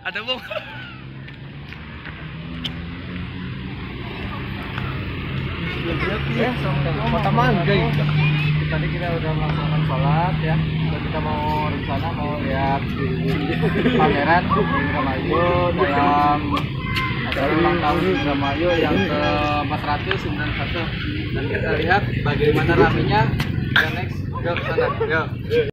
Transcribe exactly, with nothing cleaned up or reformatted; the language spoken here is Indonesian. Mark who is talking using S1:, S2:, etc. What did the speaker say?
S1: Ada bung.
S2: Ya, Kota Mangga. Tadi kita udah melaksanakan sholat ya. Kita mau rencana mau lihat pameran di Indramayu dalam acara ulang tahun Indramayu yang ke empat ratus sembilan puluh satu. Dan kita lihat bagaimana ramenya. Ya next, yuk sana, yuk.